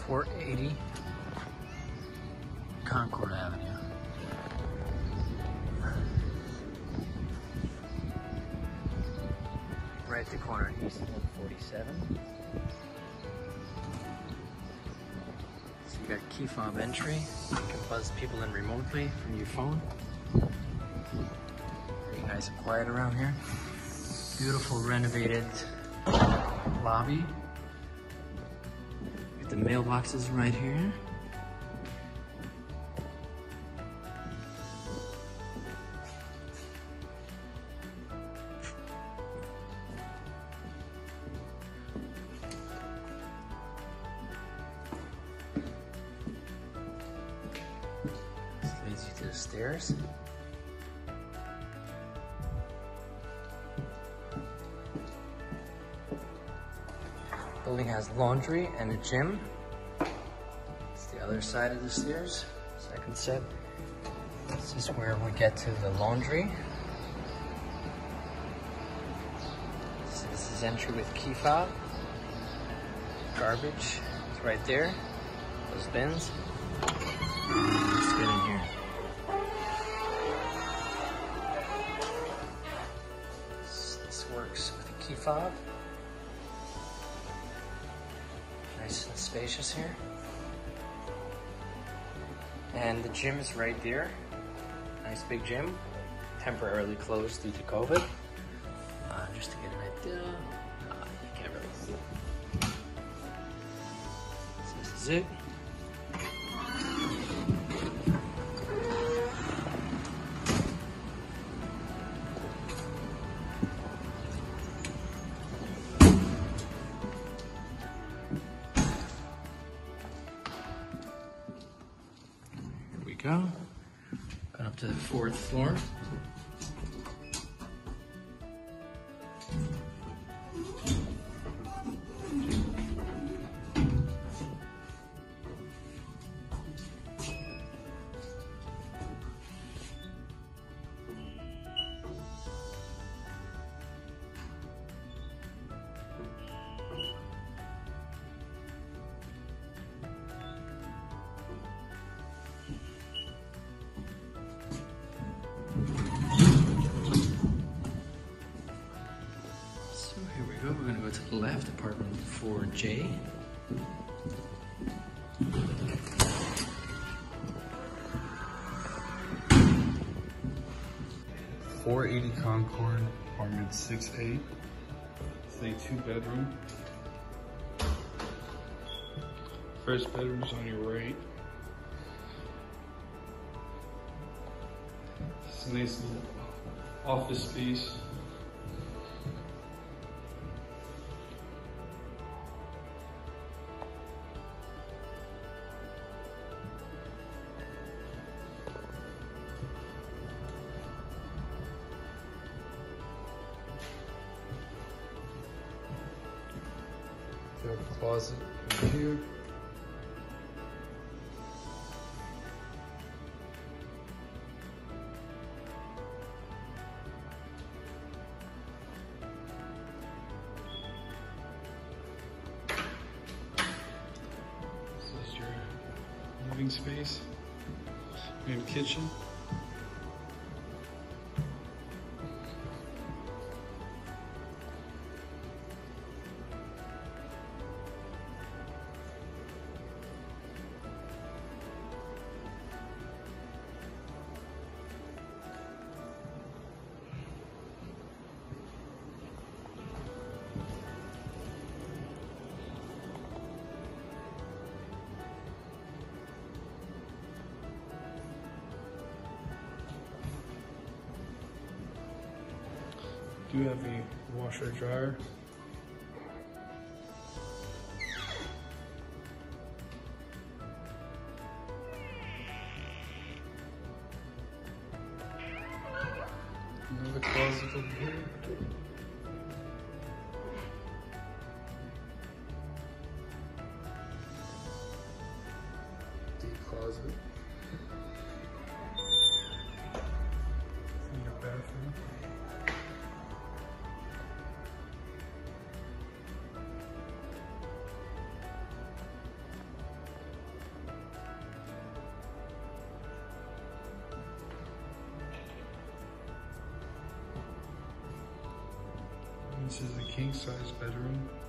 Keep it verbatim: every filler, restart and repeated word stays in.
four eighty Concord Avenue. Right at the corner of East one forty-seven. So you got key fob entry. You can buzz people in remotely from your phone. Pretty nice and quiet around here. Beautiful renovated lobby. Got the mailboxes right here. This leads you to the stairs. Building has laundry and a gym. It's the other side of the stairs. Second set. This is where we get to the laundry. So this is entry with key fob. Garbage is right there. Those bins. Let's get in here. This works with a key fob. Nice and spacious here. And the gym is right there. Nice big gym. Temporarily closed due to COVID. Uh, just to get an idea. Uh, you can't really see it. So this is it. Go. Going up to the fourth floor. We're gonna go to the left, apartment four J. four eighty Concord, apartment six A. It's a two bedroom. First bedroom's on your right. It's a nice little office space. You have a closet right here. This is your living space. We have a kitchen. Do have a washer dryer. Another closet over here. Deep closet. In your bathroom. This is a king size bedroom.